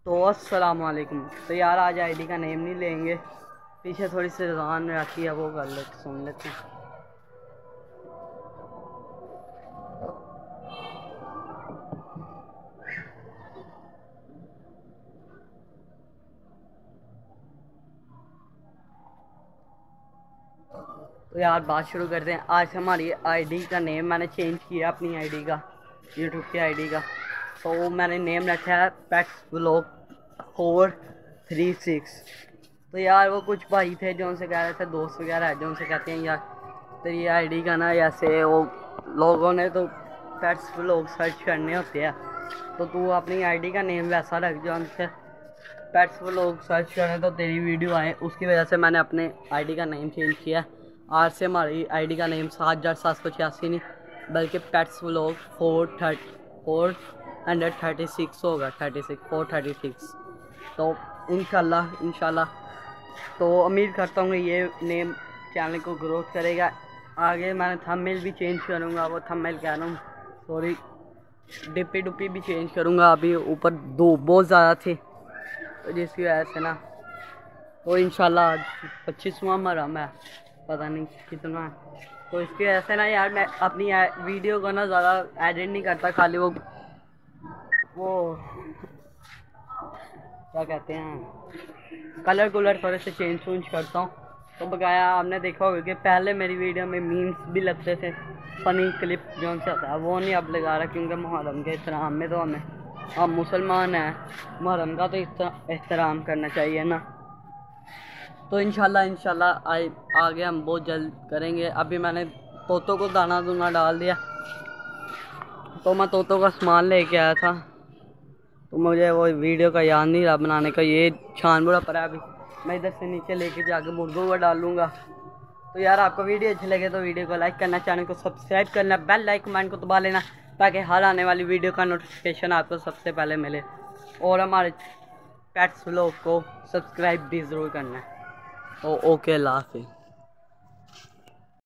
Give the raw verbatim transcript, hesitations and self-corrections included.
तो अस्सलाम वालेकुम। तो यार आज आईडी का नेम नहीं लेंगे, पीछे थोड़ी सी रज़ान रखी है वो कर लेते सुन लेते हैं। तो यार बात शुरू करते हैं। आज हमारी आईडी का नेम मैंने चेंज किया, अपनी आईडी का, यूट्यूब की आईडी का। तो मैंने नेम रखा है pets vlog four three six. तो यार वो कुछ भाई थे जो उनसे कह रहे थे, दोस्त वगैरह है जो उनसे कहते हैं यार तेरी आईडी का ना ऐसे वो लोगों ने तो पेट्स व्लॉग सर्च करने होते हैं, तो तू अपनी आईडी का नेम वैसा रख जो उनसे पेट्स व्लॉग सर्च करें तो तेरी वीडियो आए। उसकी वजह से मैंने अपने आईडी का नेम चेंज किया। आज से हमारी आईडी का नेम सात हज़ार सात सौ छियासी नहीं बल्कि pets vlog four thirty four hundred thirty six होगा, thirty six four thirty six. तो इंशाल्लाह इंशाल्लाह तो उम्मीद करता हूँ ये नेम चैनल को ग्रोथ करेगा। आगे मैंने थंबनेल भी चेंज करूँगा, वो थंबनेल कह रहा हूँ सॉरी डिप्पी डुप्पी भी चेंज करूँगा। अभी ऊपर धूप बहुत ज़्यादा थी तो जिसकी वजह से ना, तो इंशाल्लाह आज पच्चीसवां मुहर्रम है, पता नहीं कितना है, तो इसकी वजह से ना यार मैं अपनी वीडियो को ना ज़्यादा एडिट नहीं करता, खाली वो वो क्या कहते हैं कलर कलर थोड़े से चेंज चूंज करता हूँ। तो बकाया आपने देखा होगा कि पहले मेरी वीडियो में मीम्स भी लगते थे, फ़नी क्लिप जो से होता है वो नहीं अब लगा रहा, क्योंकि मुहर्रम के एहतराम में तो हमें, हम मुसलमान हैं, मुहर्रम का तो एहतराम करना चाहिए ना। तो इंशाल्लाह इंशाल्लाह आए आगे हम बहुत जल्द करेंगे। अभी मैंने तोतों को दाना दूना डाल दिया, तो मैं तोतों का सामान लेके आया था, तो मुझे वो वीडियो का याद नहीं रहा बनाने का। ये छान बुरा पड़ा, अभी मैं इधर से नीचे लेके जाके मुर्गों को डालूँगा। तो यार आपको वीडियो अच्छी लगे तो वीडियो को लाइक करना, चैनल को सब्सक्राइब करना, बेल आइकन को दबा लेना ताकि हर आने वाली वीडियो का नोटिफिकेशन आपको सबसे पहले मिले। और हमारे पेट्स व्लॉग को सब्सक्राइब भी ज़रूर करना है। ओ ओके, अल्लाह हाफ़िज़।